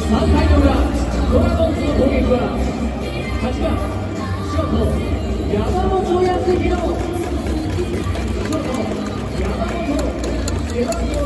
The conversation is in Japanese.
3回の裏、ドラゴンズの攻撃は8番ショート山本康弘、ショート山本背番号